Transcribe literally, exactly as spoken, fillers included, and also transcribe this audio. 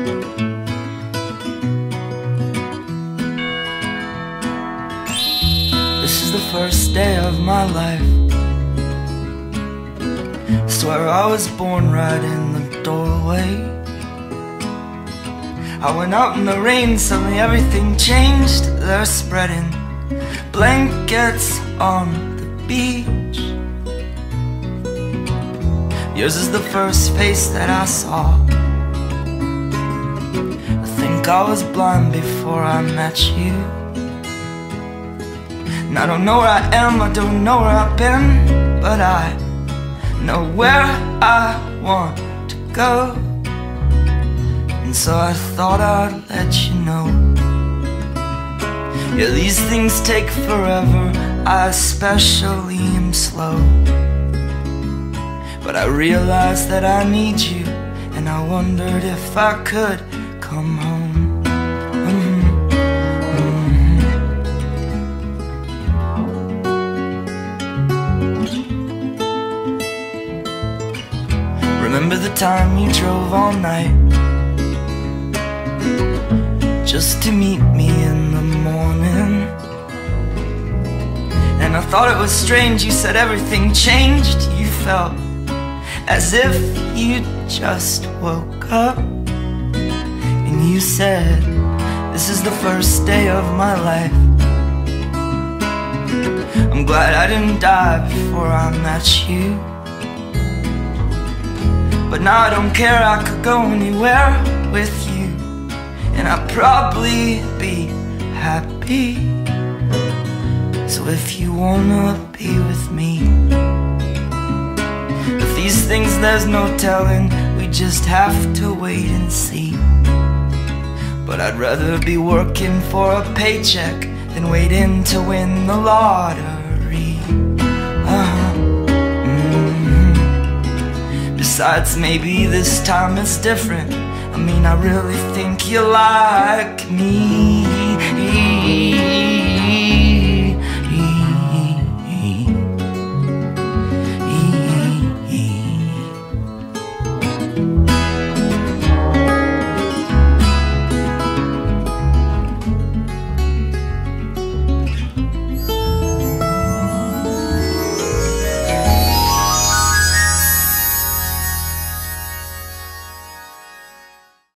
This is the first day of my life. I swear I was born right in the doorway. I went out in the rain, suddenly everything changed. They're spreading blankets on the beach. Yours is the first face that I saw. I think I was blind before I met you. And I don't know where I am, I don't know where I've been, but I know where I want to go. And so I thought I'd let you know. Yeah, these things take forever, I especially am slow. But I realized that I need you, and I wondered if I could come home. Remember the time you drove all night just to meet me in the morning? And I thought it was strange, you said everything changed. You felt as if you just woke up. And you said, this is the first day of my life. I'm glad I didn't die before I met you. But now I don't care, I could go anywhere with you, and I'd probably be happy. So if you wanna be with me, if these things there's no telling, we just have to wait and see. But I'd rather be working for a paycheck than waiting to win the lottery. uh-huh. Besides, maybe this time it's different. I mean, I really think you like me.